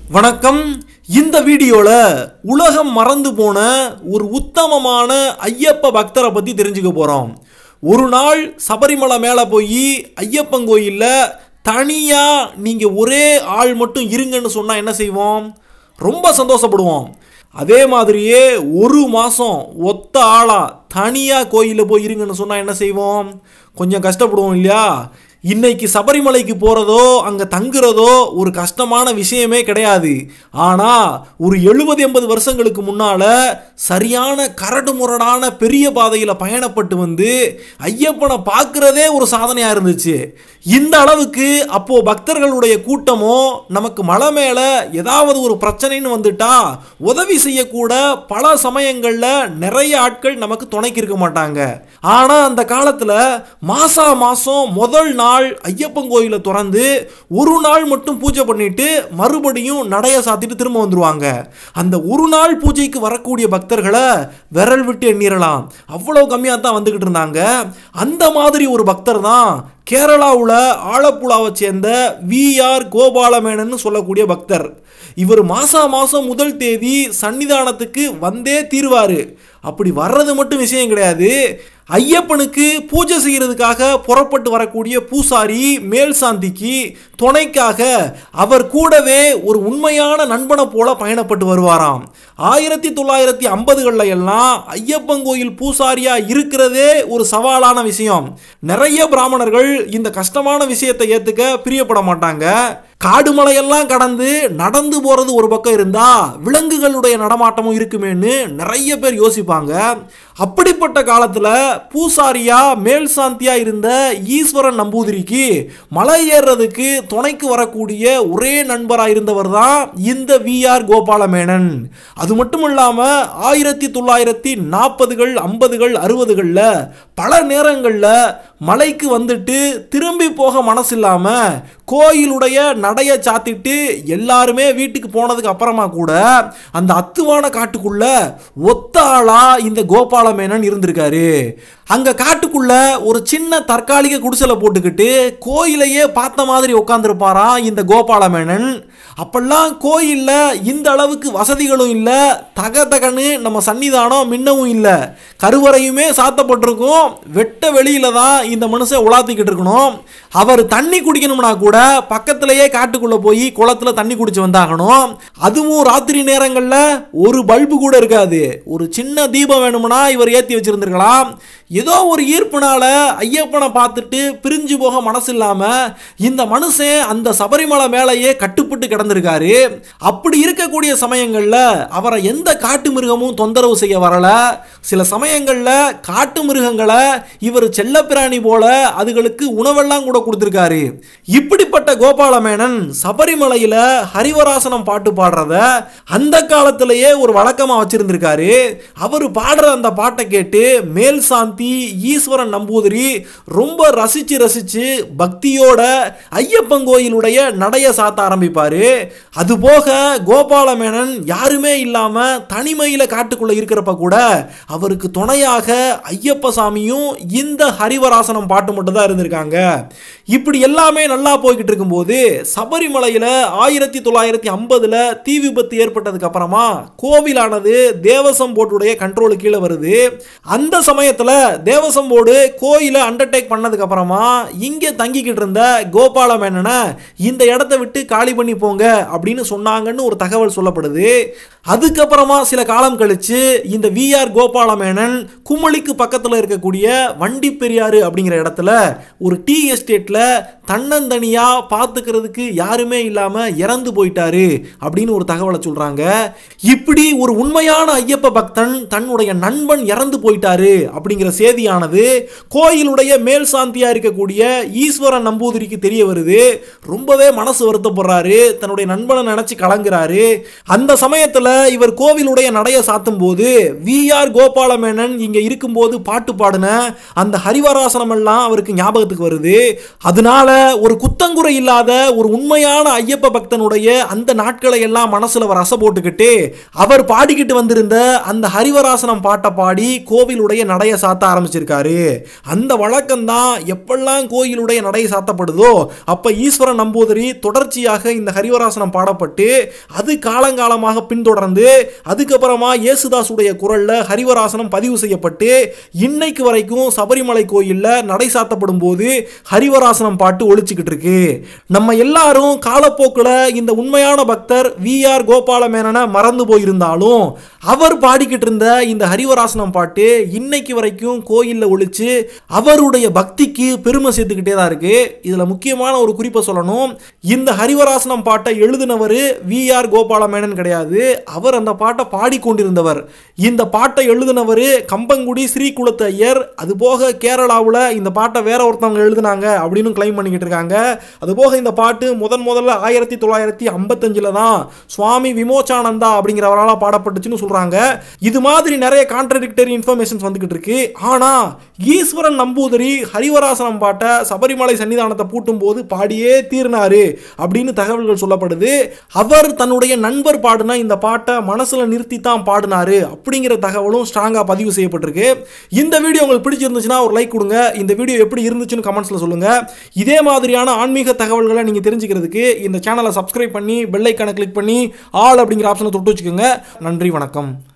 வணக்கம். இந்த வீடியோல உலகம் மறந்து போன ஒரு உத்தமமான ஐயப்ப பக்தரை பத்தி தெரிஞ்சுக்க போறோம். ஒரு நாள் சபரிமலை மேல போய் ஐயப்பன் கோயில்ல தனியா நீங்க ஒரே ஆள் மட்டும் இருங்கன்னு சொன்னா என்ன செய்வோம்? ரொம்ப சந்தோஷப்படுவோம். அதே மாதிரியே ஒரு மாசம் ஒத்த ஆளா தனியா கோயில போய் இருங்கன்னு சொன்னா என்ன செய்வோம்? கொஞ்சம் கஷ்டப்படுவோம் இல்லையா? இன்னைக்கு சபரிமலைக்கு போறதோ அங்க தங்குறதோ ஒரு கஷ்டமான விஷயமே கிடையாது. ஆனா ஒரு 70-80 வருஷங்களுக்கு முன்னால சரியான கரடு முரடான பெரிய பாதையில பயணப்பட்டு வந்து ஐயப்பனை பார்க்கிறதே ஒரு சாதனையா இருந்துச்சு. இந்த அளவுக்கு அப்போ பக்தர்களுடைய கூட்டமோ நமக்கு மலை மேல ஏதாவது ஒரு பிரச்சனைன்னு வந்துட்டா உதவி செய்யக்கூட பல சமயங்கள்ல நிறைய ஆட்கள் நமக்கு துணைக்கு இருக்க மாட்டாங்க. ஆனா அந்த காலத்துல மாசம் முதல் நாள் ஐயப்பன் கோயில திறந்து ஒரு நாள் மட்டும் பூஜை பண்ணிட்டு மறுபடியும் நடைய சாத்திட்டு திரும்ப வந்துருவாங்க. அந்த ஒரு நாள் பூஜைக்கு வரக்கூடிய பக்தர்களை விரல் விட்டு எண்ணிரலாம், அவ்வளவு கம்மியா தான் வந்துகிட்டு இருந்தாங்க. அந்த மாதிரி ஒரு பக்தர் தான் கேரளாவுல ஆலப்புழாவை சேர்ந்த வி.ஆர். கோபாலமேனன் சொல்லக்கூடிய பக்தர். இவர் மாசம் முதல் தேதி சன்னிதானத்துக்கு வந்தே தீர்வாரு. அப்படி வர்றது மட்டும் விஷயம் கிடையாது, ஐயப்பனுக்கு பூஜை செய்யறதுக்காக புறப்பட்டு வரக்கூடிய பூசாரி மேல்சாந்திக்கு துணைக்காக அவர் கூடவே ஒரு உண்மையான நண்பனை போல பயணப்பட்டு வருவாராம். 1950களில் எல்லாம் ஐயப்பன் கோயில் பூசாரியா இருக்கிறதே ஒரு சவாலான விஷயம். நிறைய பிராமணர்கள் இந்த கஷ்டமான விஷயத்தை ஏத்துக்க பிரியப்பட மாட்டாங்க. காடு மலையெல்லாம் கடந்து நடந்து போறது ஒரு பக்கம் இருந்தா விலங்குகளுடைய நடமாட்டமும் இருக்குமேன்னு நிறைய பேர் யோசிப்பாங்க. அப்படிப்பட்ட காலத்துல பூசாரியா மேல் சாந்தியா இருந்த ஈஸ்வரன் நம்பூதிரிக்கு மலை ஏறுறதுக்கு துணைக்கு வரக்கூடிய ஒரே நண்பராக இருந்தவர் தான் இந்த வி.ஆர். கோபாலமேனன். அது மட்டும் இல்லாம 1940கள் 50கள் 60களில் பல நேரங்களில் மலைக்கு வந்துட்டு திரும்பி போக மனசு இல்லாம கோயிலுடைய நடைய சாத்திட்டு எல்லாருமே வீட்டுக்கு போனதுக்கு அப்புறமா கூட அந்த அத்துவான காட்டுக்குள்ள ஒத்த ஆளா இந்த கோபாலமேனன் இருந்திருக்காரு. அங்க காட்டுக்குள்ள ஒரு சின்ன தற்காலிக குடிசலை போட்டுக்கிட்டு கோயிலையே பார்த்த மாதிரி உட்காந்துருப்பாராம் இந்த கோபாலமேனன். அப்பெல்லாம் கோயில்ல இந்த அளவுக்கு வசதிகளும் இல்ல, தகன்னு நம்ம சன்னிதானம் மின்னவும் இல்லை, கருவறையுமே சாத்தப்பட்டிருக்கும். வெட்ட வெளியில தான் இந்த மனுஷன் உலாத்திக்கிட்டு இருக்கணும். அவர் தண்ணி குடிக்கணும்னா கூட பக்கத்திலேயே காட்டுக்குள்ள போய் குளத்துல தண்ணி குடிச்சு வந்தாகணும். அதுவும் ராத்திரி நேரங்கள்ல ஒரு பல்பு கூட இருக்காது. ஒரு சின்ன தீபம் வேணும்னா இவர் ஏத்தி வச்சிருந்திருக்கலாம். ஏதோ ஒரு ஈர்ப்புனால ஐயப்பனை பார்த்துட்டு பிரிஞ்சு போக மனசு இல்லாம இந்த மனுஷன் அந்த சபரிமலை மேலேயே கட்டுப்பட்டு கிடந்திருக்காரு. அப்படி இருக்கக்கூடிய சமயங்கள்ல அவரை எந்த காட்டு மிருகமும் தொந்தரவு செய்ய வரல. சில சமயங்கள்ல காட்டு மிருகங்களை இவர் செல்லப்பிராணி போல அதுகளுக்கு உணவெல்லாம் கூட கொடுத்திருக்காரு. இப்படிப்பட்ட கோபாலமேனன் சபரிமலையில ஹரிவராசனம் பாட்டு பாடுறத அந்த காலத்திலேயே ஒரு வழக்கமா வச்சிருந்திருக்காரு. அவர் பாடுற அந்த பாட்டை கேட்டு மேல் சாந்தி ஈஸ்வரன் நம்பூதிரி ரொம்ப ரசிச்சு பக்தியோட ஐயப்பன் கோயிலுடைய நடைய சாத்த ஆரம்பிப்பாரு. அதுபோக கோபாலமேனன் யாருமே இல்லாம தனிமையில காட்டுக்குள்ள இருக்கிறப்ப கூட அவருக்கு துணையாக ஐயப்ப சாமியும் இந்த ஹரிவராசனம் பாட்டு மட்டும் தான் இருந்திருக்காங்க. இப்படி எல்லாமே நல்லா போய்கிட்டு இருக்கும்போது சபரிமலையில 1950ல தீ விபத்து ஏற்பட்டதுக்கு அப்புறமா கோவிலானது தேவசம் போர்டுடைய கண்ட்ரோலுக்கு கீழே வருது. அந்த சமயத்துல தேவசம் போர்டு கோயிலை அண்டர்டேக் பண்ணதுக்கு அப்புறமா இங்க தங்கிக்கிட்டு இருந்த கோபாலமேனனை இந்த இடத்தை விட்டு காலி பண்ணி போங்க அப்படின்னு சொன்னாங்கன்னு ஒரு தகவல் சொல்லப்படுது. அதுக்கப்புறமா சில காலம் கழிச்சு இந்த வி.ஆர். கோபாலமேனன் குமளிக்கு பக்கத்தில் இருக்கக்கூடிய வண்டி பெரியாறு அப்படிங்கிற இடத்துல ஒரு டீ எஸ்டேட்ல தன்னந்தனியா பார்த்துக்கிறதுக்கு யாருமே இல்லாம இறந்து போயிட்டாரு அப்படின்னு ஒரு தகவலை சொல்றாங்க. இப்படி ஒரு உண்மையான ஐயப்ப பக்தன் தன்னுடைய நண்பன் இறந்து போயிட்டாரு அப்படிங்கிற செய்தியானது கோயிலுடைய மேல் சாந்தியா இருக்கக்கூடிய ஈஸ்வரன் நம்பூதிரிக்கு தெரிய வருது. ரொம்பவே மனசு வருத்தப்படுறாரு, தன்னுடைய நண்பனை நினைச்சு கலங்குறாரு. அந்த சமயத்துல இவர் கோவிலுடைய நடைய சாத்தும் போது வி.ஆர். கோபாலமேனன் இங்க இருக்கும்போது பாட்டு பாடின அந்த ஹரிவராசனம் எல்லாம் அவருக்கு ஞாபகத்துக்கு வருது. அதனால ஒரு குத்த குற்றங்குறை இல்லாத ஒரு உண்மையான ஐயப்ப பக்தனுடைய அந்த நாட்களை எல்லாம் மனசுல அவர் அசை போட்டுக்கிட்டு அவர் பாடிக்கிட்டு வந்திருந்த அந்த ஹரிவராசனம் பாட்டை பாடி கோவிலுடைய நடைய சாத்த ஆரம்பிச்சிருக்காரு. அந்த வழக்கம் தான் எப்பெல்லாம் கோயிலுடைய நடை சாத்தப்படுதோ அப்ப ஈஸ்வரன் நம்பூதிரி தொடர்ச்சியாக இந்த ஹரிவராசனம் பாடப்பட்டு அது காலங்காலமாக பின்தொடர்ந்து அதுக்கப்புறமா இயேசுதாசுடைய குரல்ல ஹரிவராசனம் பதிவு செய்யப்பட்டு இன்னைக்கு வரைக்கும் சபரிமலை கோயில்ல நடை சாத்தப்படும் போது ஹரிவராசனம் பாட்டு ஒழிச்சுக்கிட்டு இருக்கு. நம்ம எல்லாரும் காலப்போக்கில் இந்த உண்மையான பக்தர் வி.ஆர். கோபாலமேனனை மறந்து போயிருந்தாலும் அவர் பாடிக்கிட்டு இருந்த இந்த ஹரிவராசனம் பாட்டு இன்னைக்கு வரைக்கும் கோயில்ல ஒழிச்சு அவருடைய பக்திக்கு பெருமை சேர்த்துக்கிட்டே தான் இருக்கு. இதுல முக்கியமான ஒரு குறிப்பை சொல்லணும். இந்த ஹரிவராசனம் பாட்டை எழுதினவர் வி.ஆர். கோபாலமேனன் கிடையாது. அவர் அந்த பாட்டை பாடிக்கொண்டிருந்தவர். இந்த பாட்டை எழுதினவர் கம்பங்குடி ஸ்ரீகுலத்து ஐயர். அதுபோக கேரளாவில் இந்த பாட்டை வேற ஒருத்தவங்க எழுதினாங்க அப்படின்னு கிளைம் பண்ணிக்கிட்டு இருக்காங்க. அதுபோக இந்த பாட்டு முதல்ல 1955 தான் சுவாமி விமோச்சானந்தா அப்படிங்கிறவரால் பாடப்பட்டுச்சுன்னு சொல்றாங்க. இது மாதிரி நிறைய கான்ட்ரடிக்டரி இன்ஃபர்மேஷன்ஸ் வந்துகிட்டு இருக்கு. ஆனா ஈஸ்வரன் நம்பூதிரி ஹரிவராசனம் பாட்டை சபரிமலை சன்னிதானத்தை பூட்டும் போது பாடியே தீர்னாரு அப்படின்னு தகவல்கள் சொல்லப்படுது. அவர் தன்னுடைய நண்பர் பாடின இந்த பாட்டை மனசுல நிறுத்தி தான் பாடினாரு அப்படிங்கிற தகவலும் ஸ்ட்ராங்கா பதிவு செய்யப்பட்டிருக்கு. இந்த வீடியோ உங்களுக்கு பிடிச்சிருந்துச்சுன்னா ஒரு லைக் கொடுங்க. இந்த வீடியோ எப்படி இருந்துச்சுன்னு கமெண்ட்ஸ்ல சொல்லுங்க. இதே மாதிரியான ஆன்மீக தகவல்களை நீங்க தெரிஞ்சுக்கிறதுக்கு இந்த சேனலை சப்ஸ்கிரைப் பண்ணி பெல் ஐகானை கிளிக் பண்ணி ஆல் அப்படிங்கிற ஆப்ஷனை தொட்டு வச்சுக்கோங்க. நன்றி, வணக்கம்.